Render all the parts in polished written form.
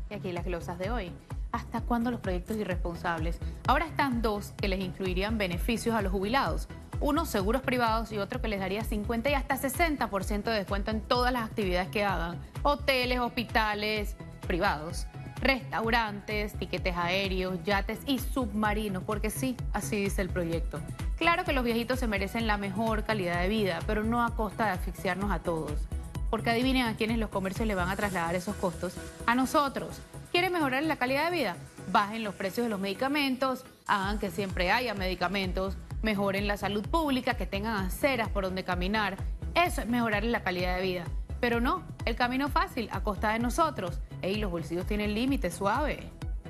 Y aquí las glosas de hoy. ¿Hasta cuándo los proyectos irresponsables? Ahora están dos que les incluirían beneficios a los jubilados. Uno, seguros privados, y otro que les daría 50 y hasta 60% de descuento en todas las actividades que hagan. Hoteles, hospitales, privados, restaurantes, tiquetes aéreos, yates y submarinos, porque sí, así dice el proyecto. Claro que los viejitos se merecen la mejor calidad de vida, pero no a costa de asfixiarnos a todos. Porque adivinen a quiénes los comercios le van a trasladar esos costos. A nosotros. ¿Quieren mejorar la calidad de vida? Bajen los precios de los medicamentos, hagan que siempre haya medicamentos, mejoren la salud pública, que tengan aceras por donde caminar. Eso es mejorar la calidad de vida. Pero no, el camino fácil, a costa de nosotros. Ey, los bolsillos tienen límite, suave.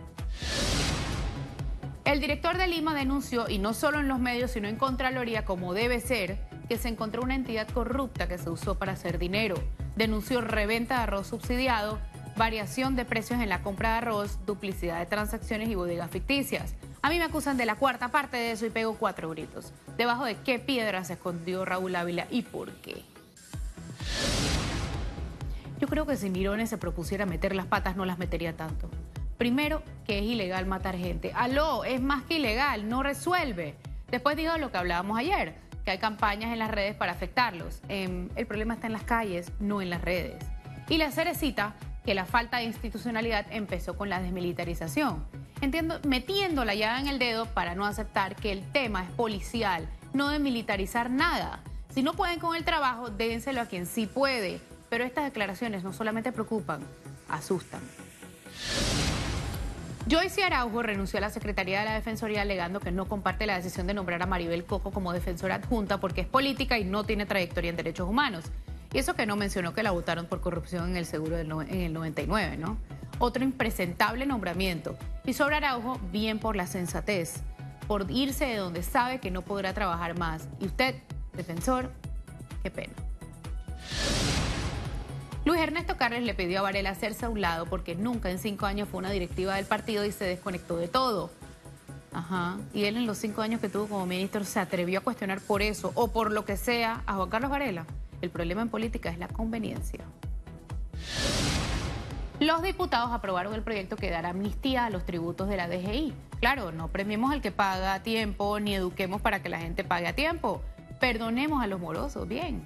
El director de Lima denunció, y no solo en los medios, sino en Contraloría, como debe ser, que se encontró una entidad corrupta que se usó para hacer dinero. Denunció reventa de arroz subsidiado, variación de precios en la compra de arroz, duplicidad de transacciones y bodegas ficticias. A mí me acusan de la cuarta parte de eso y pego 4 gritos. ¿Debajo de qué piedra se escondió Raúl Ávila y por qué? Yo creo que si Mirones se propusiera meter las patas no las metería tanto. Primero, que es ilegal matar gente. ¡Aló! Es más que ilegal, no resuelve. Después dijo lo que hablábamos ayer, que hay campañas en las redes para afectarlos. El problema está en las calles, no en las redes. Y la cerecita, que la falta de institucionalidad empezó con la desmilitarización. Entiendo, metiendo la llaga en el dedo para no aceptar que el tema es policial, no de militarizar nada. Si no pueden con el trabajo, dénselo a quien sí puede. Pero estas declaraciones no solamente preocupan, asustan. Joyce Araujo renunció a la Secretaría de la Defensoría alegando que no comparte la decisión de nombrar a Maribel Coco como defensora adjunta porque es política y no tiene trayectoria en derechos humanos. Y eso que no mencionó que la votaron por corrupción en el seguro en el 99, ¿no? Otro impresentable nombramiento. Y sobre Araujo, bien por la sensatez, por irse de donde sabe que no podrá trabajar más. Y usted, defensor, qué pena. Luis Ernesto Carles le pidió a Varela hacerse a un lado porque nunca en 5 años fue una directiva del partido y se desconectó de todo. Ajá. Y él en los 5 años que tuvo como ministro se atrevió a cuestionar por eso o por lo que sea a Juan Carlos Varela. El problema en política es la conveniencia. Los diputados aprobaron el proyecto que dará amnistía a los tributos de la DGI. Claro, no premiemos al que paga a tiempo ni eduquemos para que la gente pague a tiempo. Perdonemos a los morosos, bien.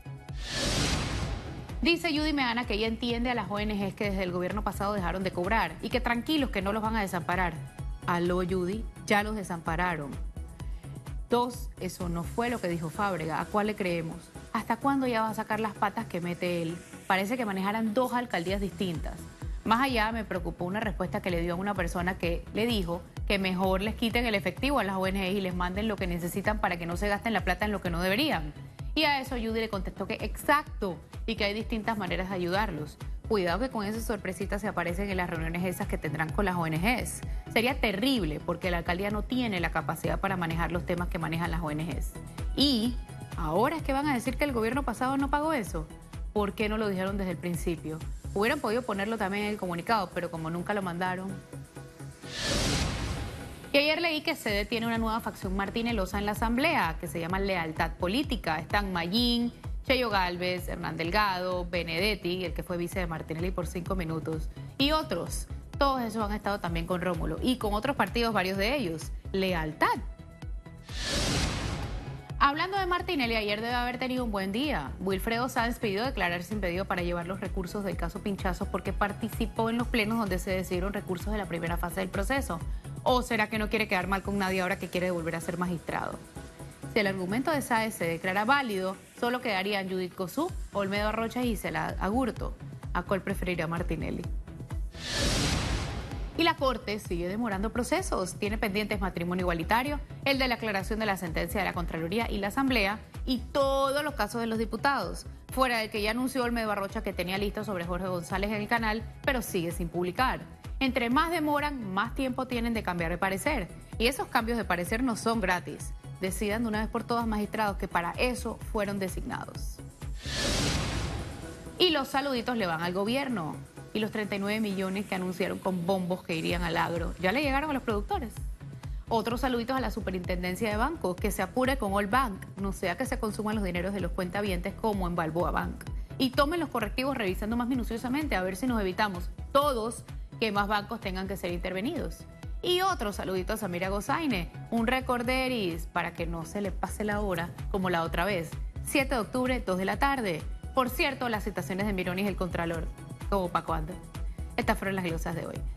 Dice Judy Meana que ella entiende a las ONGs que desde el gobierno pasado dejaron de cobrar y que tranquilos que no los van a desamparar. Aló, Judy, ya los desampararon. 2, eso no fue lo que dijo Fábrega. ¿A cuál le creemos? ¿Hasta cuándo ya va a sacar las patas que mete él? Parece que manejaran 2 alcaldías distintas. Más allá me preocupó una respuesta que le dio a una persona que le dijo que mejor les quiten el efectivo a las ONGs y les manden lo que necesitan para que no se gasten la plata en lo que no deberían. Y a eso Judy le contestó que exacto, y que hay distintas maneras de ayudarlos. Cuidado que con esas sorpresitas se aparecen en las reuniones esas que tendrán con las ONGs. Sería terrible porque la alcaldía no tiene la capacidad para manejar los temas que manejan las ONGs. Y ahora es que van a decir que el gobierno pasado no pagó eso. ¿Por qué no lo dijeron desde el principio? Hubieran podido ponerlo también en el comunicado, pero como nunca lo mandaron. Y ayer leí que se detiene una nueva facción martinelosa en la Asamblea, que se llama Lealtad Política. Están Mayín, Cheyo Gálvez, Hernán Delgado, Benedetti, el que fue vice de Martinelli por 5 minutos, y otros. Todos esos han estado también con Rómulo y con otros partidos, varios de ellos. Lealtad. Hablando de Martinelli, ayer debe haber tenido un buen día. Wilfredo Sanz pidió declararse impedido para llevar los recursos del caso Pinchazos porque participó en los plenos donde se decidieron recursos de la primera fase del proceso. ¿O será que no quiere quedar mal con nadie ahora que quiere volver a ser magistrado? Si el argumento de Sáez se declara válido, solo quedarían Judith Cosú, Olmedo Rocha y Gisela Agurto. ¿A cuál preferiría Martinelli? Y la Corte sigue demorando procesos. Tiene pendientes matrimonio igualitario, el de la aclaración de la sentencia de la Contraloría y la Asamblea y todos los casos de los diputados. Fuera de que ya anunció Olmedo Rocha que tenía listo sobre Jorge González en el canal, pero sigue sin publicar. Entre más demoran, más tiempo tienen de cambiar de parecer. Y esos cambios de parecer no son gratis. Decidan de una vez por todas, magistrados, que para eso fueron designados. Y los saluditos le van al gobierno. Y los 39 millones que anunciaron con bombos que irían al agro, ya le llegaron a los productores. Otros saluditos a la superintendencia de bancos, que se apure con All Bank, no sea que se consuman los dineros de los cuentavientes como en Balboa Bank. Y tomen los correctivos revisando más minuciosamente a ver si nos evitamos todos que más bancos tengan que ser intervenidos. Y otro saludito a Samira Gozaine, un recorderis para que no se le pase la hora como la otra vez. 7 de octubre, 2 de la tarde. Por cierto, las citaciones de Mironis, el Contralor. ¿Cómo, para cuándo? Estas fueron las glosas de hoy.